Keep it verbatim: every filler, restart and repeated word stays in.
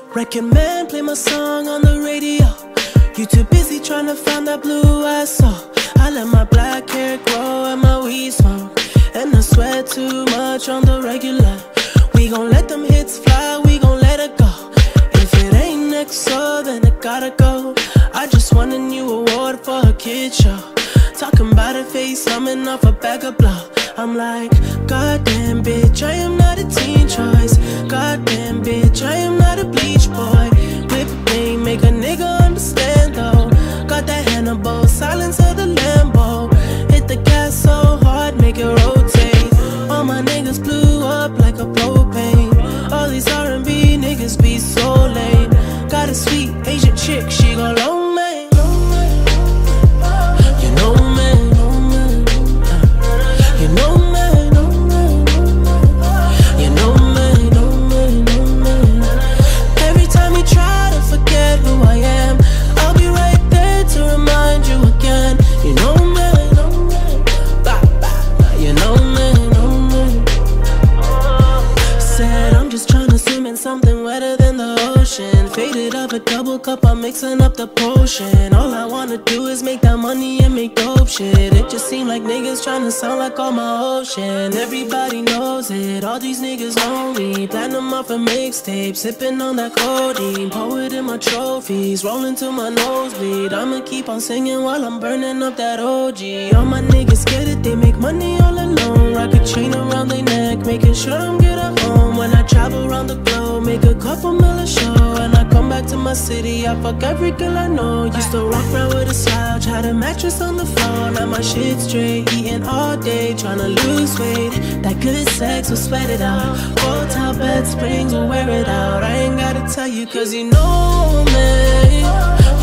Record man, play my song on the radio. You too busy trying to find that blue I saw. I let my black hair grow and my weed smoke, and I sweat too much on the regular. We gon' let them hits fly, we gon' let it go. If it ain't next, so then it gotta go. I just won a new award for a kid show. Talking about a face, coming off a bag of blow. I'm like, goddamn bitch, I am not a teen choice. Goddamn bitch, I am not a bleach boy. Whip thing, make a nigga understand though. Got that Hannibal, silence of the Lambo. Hit the gas so hard, make it rotate. All my niggas blew up like a propane. All these R and B niggas be so lame. Got a sweet Asian chick, she gon' loan me. You know me, you know me, you know me, know me, know me. Every time you try to forget who I am, I'll be right there to remind you again. You know me, know me, bah, bah. You know me, know me. Said I'm just tryna swim in something wetter than the ocean. Faded up a double cup, I'm mixing up the potion. All I wanna do is make that money and make dope shit. It just seem like niggas tryna sound like all my ocean. Everybody knows it, all these niggas know me. Platinum off a mixtape, sipping on that codeine. Poet in my trophies, rolling to my nosebleed. I'ma keep on singing while I'm burning up that O G. All my niggas get it, they make money all alone. Rock a chain around their neck, making sure I'm good at home. When I travel around the globe, make a couple mil a show. And I come back to my city, I fuck every girl I know. Used to walk around with a slouch, had a mattress on the floor. Now my shit straight, eating all day, tryna lose weight. That good sex will sweat it out. Hotel bed springs will wear it out. I ain't gotta tell you cause you know me.